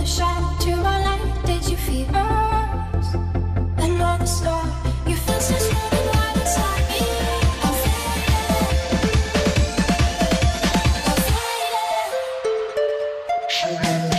shine to my light. Did you feel us? Another star. Your face is running wild inside me. I'm fading. I'm fading.